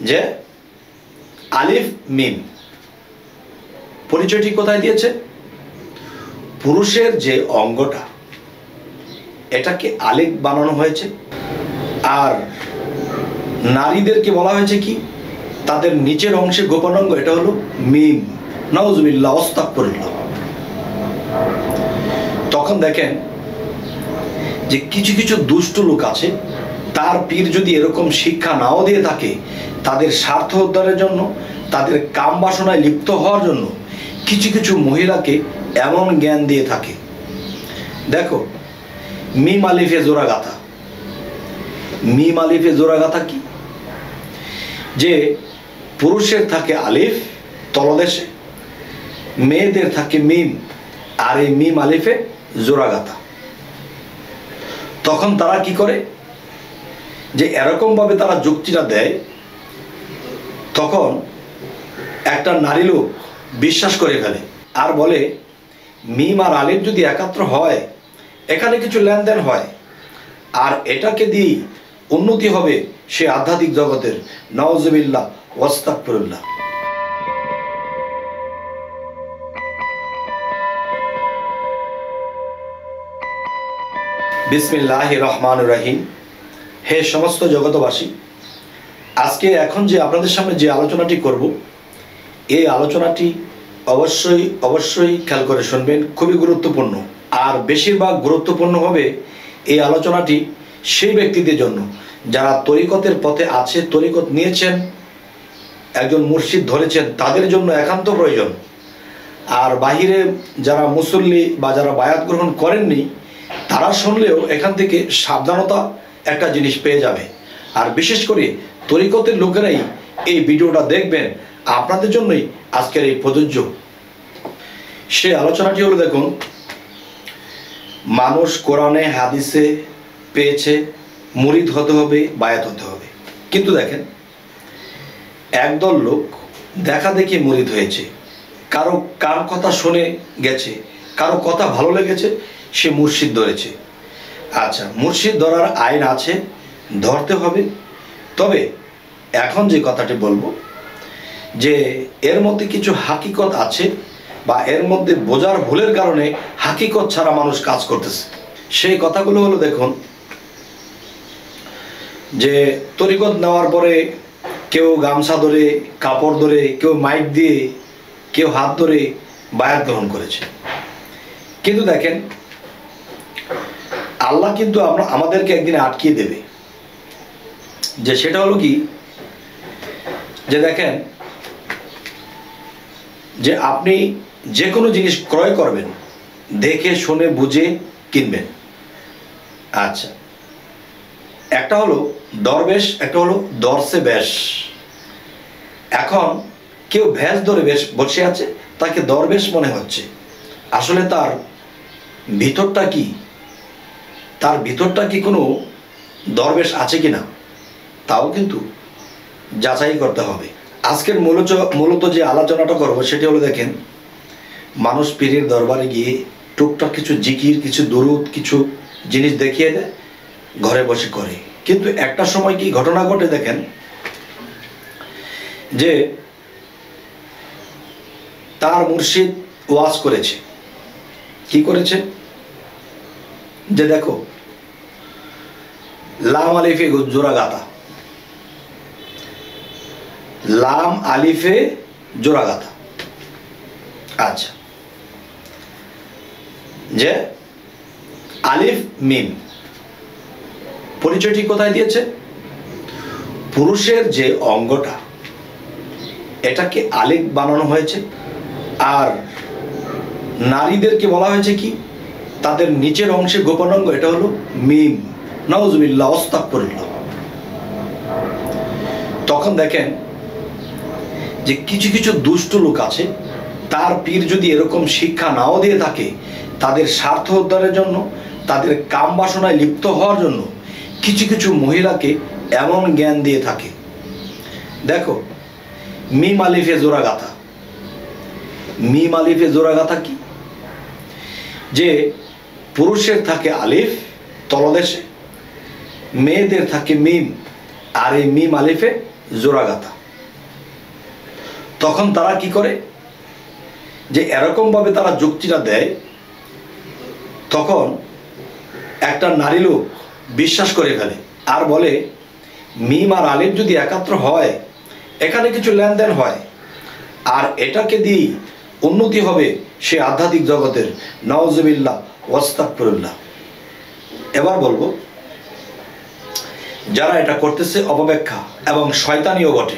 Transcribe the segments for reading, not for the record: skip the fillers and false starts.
যে আলিফ মিম পরিচয়টি কোথায় দিয়েছে? পুরুষের যে অঙ্গটা এটাকে আলিফ বানানো হয়েছে, আর নারীদেরকে বলা হয়েছে কি, তাদের নিচের অংশে গোপন অঙ্গ, এটা হলো মিম। নাউজুবিল্লাহ, আস্তাগফিরুল্লাহ। তখন দেখেন যে কিছু কিছু দুষ্ট লোক আছে, তার পীর যদি এরকম শিক্ষা নাও দিয়ে থাকে, তাদের স্বার্থ উদ্ধারের জন্য, তাদের কাম বাসনায় লিপ্ত হওয়ার জন্য কিছু কিছু মহিলাকে এমন জ্ঞান দিয়ে থাকে। দেখো, মিম আলিফে জোড়া গাথা। মিম আলিফে জোড়া গাথা কি? যে পুরুষের থাকে আলিফ তলদেশে, মেয়েদের থাকে মিম, আর এই মিম আলিফে জোড়া গাথা। তখন তারা কি করে, যে এরকমভাবে তারা যুক্তিটা দেয়, তখন একটা নারী লোক বিশ্বাস করে ফেলে আর বলে মিম আর আলিফ যদি একাত্র হয়, এখানে কিছু লেনদেন হয়, আর এটাকে দিয়ে উন্নতি হবে সে আধ্যাত্মিক জগতের। নাউজুবিল্লাহ, ওয়াস্তাগফিরুল্লাহ। বিসমিল্লাহির রহমানির রহিম। হে সমস্ত জগতবাসী, আজকে এখন যে আপনাদের সামনে যে আলোচনাটি করব, এই আলোচনাটি অবশ্যই অবশ্যই খেয়াল করে শুনবেন, খুবই গুরুত্বপূর্ণ। আর বেশিরভাগ গুরুত্বপূর্ণ হবে এই আলোচনাটি সেই ব্যক্তিদের জন্য যারা তরিকতের পথে আছে, তরিকত নিয়েছেন, একজন মুর্শিদ ধরেছেন, তাদের জন্য একান্ত প্রয়োজন। আর বাহিরে যারা মুসল্লি বা যারা বায়াত গ্রহণ করেননি, তারা শুনলেও এখান থেকে সাবধানতা একটা জিনিস পেয়ে যাবে। আর বিশেষ করে তরিকতের লোকেরাই এই ভিডিওটা দেখবেন, আপনাদের জন্যই আজকের এই প্রযোজ্য। সে আলোচনাটি হলো, দেখুন, মানুষ কোরআনে হাদিসে পেয়েছে মুরিদ হতে হবে, বায়াত হতে হবে, কিন্তু দেখেন একদল লোক দেখা দেখি মুরিদ হয়েছে, কারো কথা শুনে গেছে, কারো কথা ভালো লেগেছে, সে মুর্শিদ ধরেছে। আচ্ছা, মুর্শিদ ধরার আইন আছে, ধরতে হবে। তবে এখন যে কথাটি বলবো, যে এর মধ্যে কিছু হাকিকত আছে, বা এর মধ্যে বোঝার ভুলের কারণে হাকিকত ছাড়া মানুষ কাজ করতেছে। সেই কথাগুলো হলো, দেখুন, যে তরিকত নেওয়ার পরে কেউ গামছা ধরে, কাপড় ধরে, কেউ মাইক দিয়ে, কেউ হাত ধরে বায়াত গ্রহণ করেছে। কিন্তু দেখেন, আল্লাহ কিন্তু আমাদেরকে একদিন আটকিয়ে দেবে। যে সেটা হলো কি, যে দেখেন, যে আপনি যে কোনো জিনিস ক্রয় করবেন, দেখে শুনে বুঝে কিনবেন। আচ্ছা, একটা হলো দরবেশ, একটা হলো দর্শে বেশ। এখন কেউ ভেষ ধরে বেশ বসে আছে, তাকে দরবেশ মনে হচ্ছে, আসলে তার ভিতরটা কি, তার ভিতরটা কি কোনো দরবেশ আছে কিনা, তাও কিন্তু যাচাই করতে হবে। আজকের মূলত যে আলোচনাটা করবো সেটি হলো, দেখেন, মানুষ পীরের দরবারে গিয়ে টুকটাক কিছু জিকির, কিছু দুরুদ, কিছু জিনিস দেখিয়ে দেয়, ঘরে বসে করে। কিন্তু একটা সময় কি ঘটনা ঘটে, দেখেন, যে তার মুর্শিদ ওয়াজ করেছে। কি করেছে? যে দেখো, লাম আলিফে জোড়া গাথা, লাম আলিফে জোড়া গাথা। আচ্ছা, যে আলিফ মিম পরিচয়টি কোথায় দিয়েছে? পুরুষের যে অঙ্গটা এটাকে আলিফ বানানো হয়েছে, আর নারীদেরকে বলা হয়েছে কি, তাদের নিচের অংশে গোপন অঙ্গ, এটা হলো মিম। নাউজুবিল্লাহ, আস্তাগফিরুল্লাহ। তখন দেখেন যে কিছু কিছু দুষ্ট লোক আছে, তার পীর যদি এরকম শিক্ষা নাও দিয়ে থাকে, তাদের স্বার্থ উদ্ধারের জন্য, তাদের কাম বাসনায় লিপ্ত হওয়ার জন্য কিছু কিছু মহিলাকে এমন জ্ঞান দিয়ে থাকে। দেখো, মিম আলিফে জোড়া গাথা। মিম আলিফে জোড়া গাথা কি? যে পুরুষের থাকে আলিফ তলদেশে, মেয়েদের থাকে মিম, আর এই মিম আলিফে জোড়াগাথা। তখন তারা কি করে, যে এরকমভাবে তারা যুক্তিটা দেয়, তখন একটা নারী লোক বিশ্বাস করে ফেলে আর বলে মিম আর আলিফ যদি একাত্র হয় এখানে কিছু লেনদেন হয় আর এটাকে দিয়ে উন্নতি হবে সে আধ্যাত্মিক জগতের। নাউজুবিল্লাহ ওয়াস্তাগফিরুল্লাহ। এবার বলবো, যারা এটা করতেছে অপব্যাখ্যা এবং শয়তানিও বটে।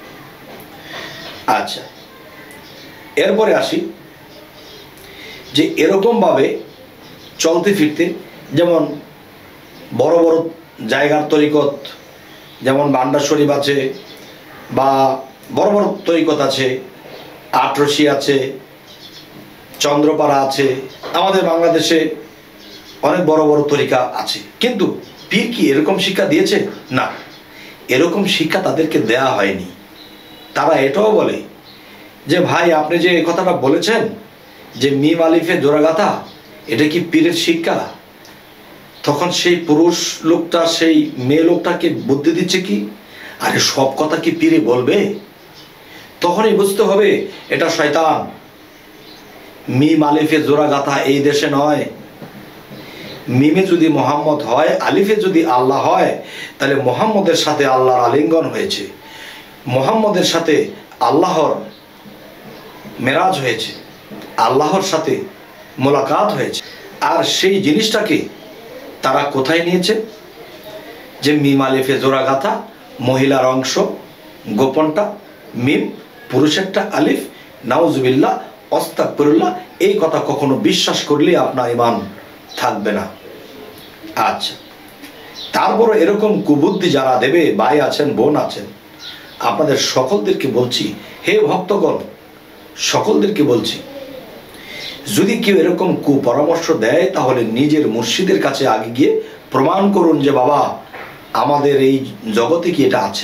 আচ্ছা, এরপরে আসি যে এরকমভাবে চলতে ফিরতে, যেমন বড় বড় জায়গার তরিকত, যেমন বান্ডার শরীফ আছে বা বড় বড় তরিকত আছে, আটরশি আছে, চন্দ্রপাড়া আছে, আমাদের বাংলাদেশে অনেক বড় বড় তরিকা আছে। কিন্তু পীর কি এরকম শিক্ষা দিয়েছে? না, এরকম শিক্ষা তাদেরকে দেয়া হয়নি। তারা এটাও বলে যে ভাই আপনি যে এই কথাটা বলেছেন যে মিম আলিফে জোড়াগাথা, এটা কি পীরের শিক্ষা? তখন সেই পুরুষ লোকটা সেই মেয়ে লোকটাকে বুদ্ধি দিচ্ছে কি, আরে সব কথা কি পীরে বলবে? তখনই বুঝতে হবে এটা শয়তান। মিম আলিফে জোড়াগাথা এই দেশে নয়। মিমে যদি মোহাম্মদ হয়, আলিফে যদি আল্লাহ হয়, তাহলে মোহাম্মদের সাথে আল্লাহর আলিঙ্গন হয়েছে, মোহাম্মদের সাথে আল্লাহর মেরাজ হয়েছে, আল্লাহর সাথে মোলাকাত হয়েছে। আর সেই জিনিসটাকে তারা কোথায় নিয়েছে? যে মিম আলিফে জোড়াগাথা, মহিলার অংশ গোপনটা মিম, পুরুষেরটা আলিফ, নাউজুবিল্লাহ আস্তাগফিরুল্লাহ। এই কথা কখনো বিশ্বাস করলে আপনার ঈমান থাকবে না। আচ্ছা, তারপরে এরকম কুবুদ্ধি যারা দেবে, ভাই আছেন, বোন আছেন, আপনাদের সকলদেরকে বলছি, হে ভক্তগণ, সকলদেরকে বলছি, যদি কেউ এরকম কুপরামর্শ দেয় তাহলে নিজের মুর্শিদের কাছে আগে গিয়ে প্রমাণ করুন যে বাবা আমাদের এই জগতে কি এটা আছে।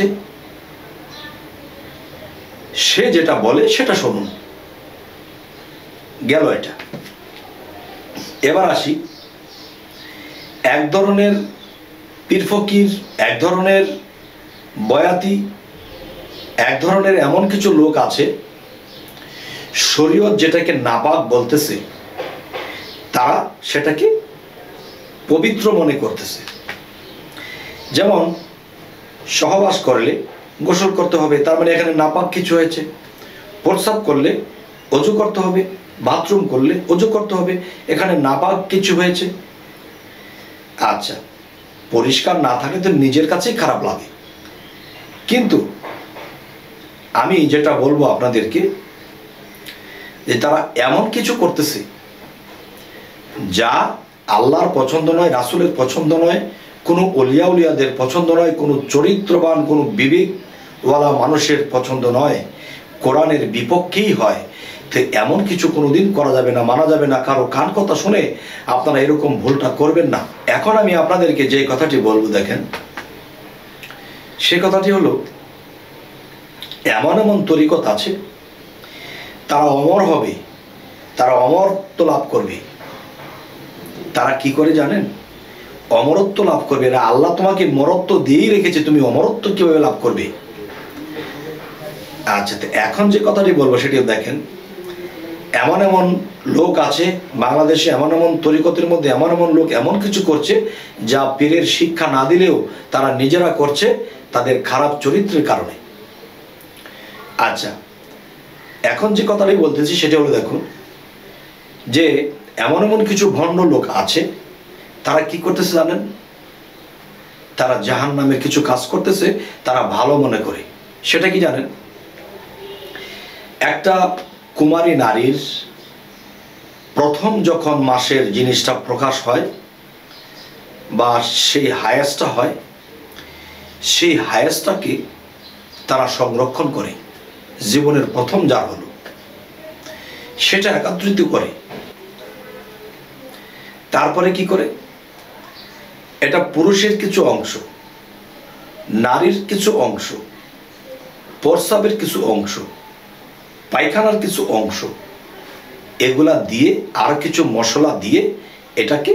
সে যেটা বলে সেটা শুনুন। গেল এটা। এবার আসি, এক ধরনের পীর ফকির, এক ধরনের বয়াতি, এক ধরনের এমন কিছু লোক আছে শরীয়ত যেটাকে নাপাক বলতেছে তারা সেটাকে পবিত্র মনে করতেছে। যেমন সহবাস করলে গোসল করতে হবে, তার মানে এখানে নাপাক কিছু হয়েছে। প্রস্রাব করলে অজু করতে হবে, বাথরুম করলে অজু করতে হবে, এখানে নাপাক কিছু হয়েছে। আচ্ছা, পরিষ্কার না থাকে তো নিজের কাছেই খারাপ লাগে। কিন্তু আমি যেটা বলবো আপনাদেরকে, যে তারা এমন কিছু করতেছে যা আল্লাহর পছন্দ নয়, রাসূলের পছন্দ নয়, কোনো অলিয়া উলিয়াদের পছন্দ নয়, কোনো চরিত্রবান, কোনো বিবেকওয়ালা মানুষের পছন্দ নয়, কোরআনের বিপক্ষেই হয়। তো এমন কিছু কোনোদিন করা যাবে না, মানা যাবে না। কারো কান কথা শুনে আপনারা এরকম ভুলটা করবেন না। এখন আমি আপনাদেরকে যে কথাটি বলবো, দেখেন, সে কথাটি হলো, এমন এমন তরিকত আছে তারা অমর হবে, তারা অমরত্ব লাভ করবে। তারা কি করে জানেন? অমরত্ব লাভ করবে। এরা আল্লাহ তোমাকে মরত্ব দিয়েই রেখেছে, তুমি অমরত্ব কিভাবে লাভ করবে? আচ্ছা, তো এখন যে কথাটি বলবো সেটিও দেখেন, এমন এমন লোক আছে বাংলাদেশে, এমন এমন তরিকতের মধ্যে এমন এমন লোক এমন কিছু করছে যা পীরের শিক্ষা না দিলেও তারা নিজেরা করছে তাদের খারাপ চরিত্রের কারণে। আচ্ছা, এখন যে কথাটি বলতেছি সেটা হলো, দেখুন, যে এমন এমন কিছু ভণ্ড লোক আছে, তারা কি করতেছে জানেন? তারা জাহান্নামের কিছু কাজ করতেছে, তারা ভালো মনে করে। সেটা কি জানেন? একটা কুমারী নারীর প্রথম যখন মাসের জিনিসটা প্রকাশ হয় বা সেই হায়াসটা হয়, সেই হায়াসটাকে তারা সংরক্ষণ করে, জীবনের প্রথম যা হলো সেটা একত্রিত করে। তারপরে কি করে? এটা পুরুষের কিছু অংশ, নারীর কিছু অংশ, প্রস্রাবের কিছু অংশ, পায়খানার কিছু অংশ, এগুলা দিয়ে আর কিছু মশলা দিয়ে এটাকে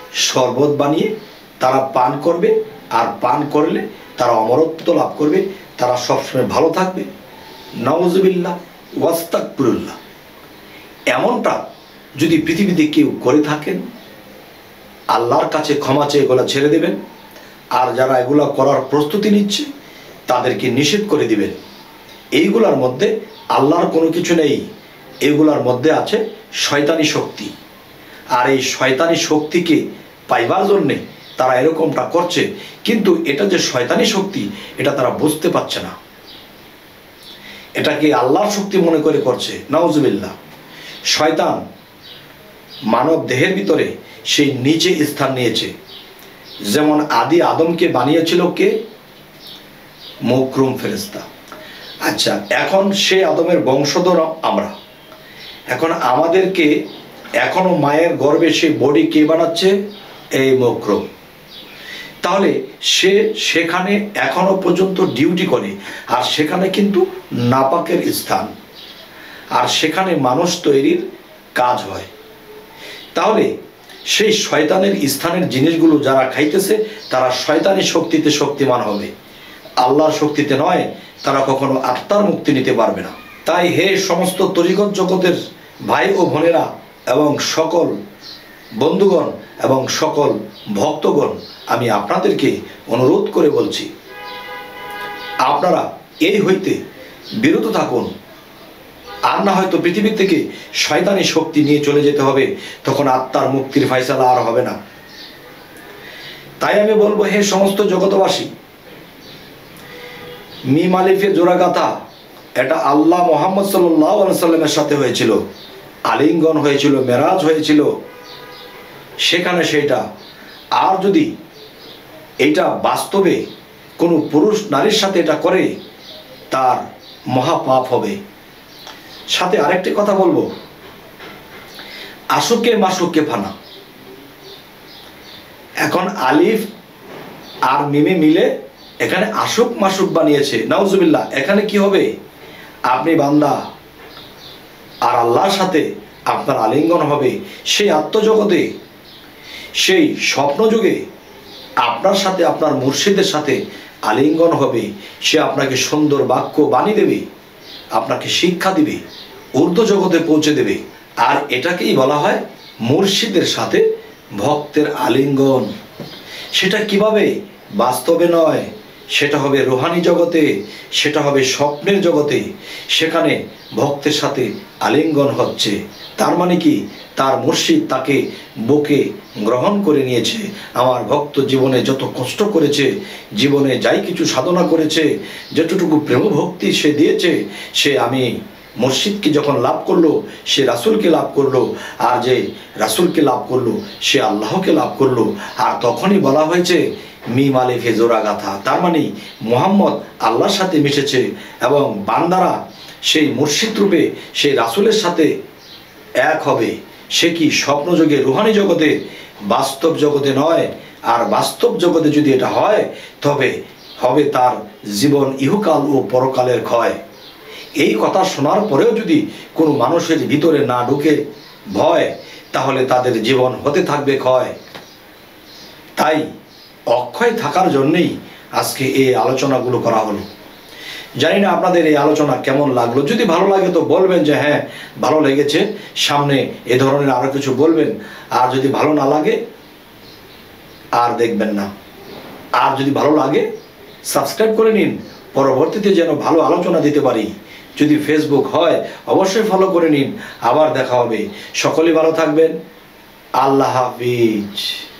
শরবত বানিয়ে তারা পান করবে। আর পান করলে তারা অমরত্ব লাভ করবে, তারা সবসময় ভালো থাকবে। নাউজুবিল্লাহ ওয়াস্তাগফিরুল্লাহ। এমনটা যদি পৃথিবীতে কেউ করে থাকেন, আল্লাহর কাছে ক্ষমা চেয়ে এগুলা ছেড়ে দেবেন। আর যারা এগুলা করার প্রস্তুতি নিচ্ছে তাদেরকে নিষেধ করে দিবেন। এইগুলার মধ্যে আল্লাহর কোনো কিছু নেই, এগুলার মধ্যে আছে শয়তানি শক্তি। আর এই শয়তানি শক্তিকে পাইবার জন্যে তারা এরকমটা করছে, কিন্তু এটা যে শয়তানি শক্তি এটা তারা বুঝতে পারছে না, এটাকে আল্লাহর শক্তি মনে করে করছে। নাউজুবিল্লাহ। শয়তান মানব দেহের ভিতরে সেই নিচে স্থান নিয়েছে। যেমন আদি আদমকে বানিয়েছিল কে? মুকরম ফেরেশতা। আচ্ছা, এখন সে আদমের বংশধর আমরা। এখন আমাদেরকে এখনো মায়ের গর্ভে সে বডি কে বানাচ্ছে? এই মুকরম। তাহলে সে সেখানে এখনো পর্যন্ত ডিউটি করে, আর সেখানে কিন্তু নাপাকের স্থান, আর সেখানে মানুষ তৈরির কাজ হয়। তাহলে সেই শয়তানের স্থানের জিনিসগুলো যারা খাইতেছে তারা শয়তানি শক্তিতে শক্তিমান হবে, আল্লাহর শক্তিতে নয়। তারা কখনো আত্মার মুক্তি নিতে পারবে না। তাই হে সমস্ত তরিকত জগতের ভাই ও বোনেরা এবং সকল বন্ধুগণ এবং সকল ভক্তগণ, আমি আপনাদেরকে অনুরোধ করে বলছি, আপনারা এই হইতে বিরত থাকুন। আর না হয়তো পৃথিবী থেকে শয়তানি শক্তি নিয়ে চলে যেতে হবে, তখন আত্মার মুক্তির ফয়সালা আর হবে না। তাই আমি বলবো, হে সমস্ত জগতবাসী, মিম আলিফের জোড়াগাথা এটা আল্লাহ মুহাম্মদ সাল্লাল্লাহু আলাইহি সাল্লামের সাথে হয়েছিল, আলিঙ্গন হয়েছিল, মেরাজ হয়েছিল সেখানে সেটা। আর যদি এটা বাস্তবে কোনো পুরুষ নারীর সাথে এটা করে তার মহাপাপ হবে। সাথে আরেকটি কথা বলবো, আশুকে মাসুকে ফানা। এখন আলিফ আর মিমে মিলে এখানে আশুক মাসুক বানিয়েছে। নাউজুবিল্লাহ। এখানে কি হবে? আপনি বান্দা আর আল্লাহর সাথে আপনার আলিঙ্গন হবে সেই আত্মজগতে, সেই স্বপ্নযুগে আপনার সাথে আপনার মুর্শিদের সাথে আলিঙ্গন হবে। সে আপনাকে সুন্দর বাক্য বাণী দেবে, আপনাকে শিক্ষা দিবে, ঊর্ধ্ব জগতে পৌঁছে দেবে। আর এটাকেই বলা হয় মুর্শিদের সাথে ভক্তের আলিঙ্গন। সেটা কিভাবে? বাস্তবে নয়, সেটা হবে রুহানি জগতে, সেটা হবে স্বপ্নের জগতে। সেখানে ভক্তের সাথে আলিঙ্গন হচ্ছে। তার মানে কি? তার মুর্শিদ তাকে বুকে গ্রহণ করে নিয়েছে। আমার ভক্ত জীবনে যত কষ্ট করেছে, জীবনে যাই কিছু সাধনা করেছে, যতটুকু প্রেম ভক্তি সে দিয়েছে, সে আমি মুর্শিদকে যখন লাভ করলো সে রাসূলকে লাভ করলো, আর যে রাসূলকে লাভ করলো সে আল্লাহকে লাভ করলো। আর তখনই বলা হয়েছে মিম আলিফে জোড়া গাথা। তার মানে মুহাম্মদ আল্লাহর সাথে মিশেছে এবং বান্দারা সেই মুর্শিদ রূপে সেই রাসূলের সাথে এক হবে। সে কি স্বপ্নযোগে রুহানি জগতে, বাস্তব জগতে নয়। আর বাস্তব জগতে যদি এটা হয় তবে হবে তার জীবন ইহকাল ও পরকালের ক্ষয়। এই কথা শোনার পরেও যদি কোনো মানুষের ভিতরে না ঢুকে ভয়, তাহলে তাদের জীবন হতে থাকবে ক্ষয়। তাই অক্ষয় থাকার জন্যেই আজকে এই আলোচনাগুলো করা হলো। জানি না আপনাদের এই আলোচনা কেমন লাগলো। যদি ভালো লাগে তো বলবেন যে হ্যাঁ ভালো লেগেছে, সামনে এ ধরনের আরও কিছু বলবেন। আর যদি ভালো না লাগে আর দেখবেন না। আর যদি ভালো লাগে সাবস্ক্রাইব করে নিন, পরবর্তীতে যেন ভালো আলোচনা দিতে পারি। যদি ফেসবুক হয় অবশ্যই ফলো করে নিন। আবার দেখা হবে। সকলেই ভালো থাকবেন। আল্লাহ হাফিজ।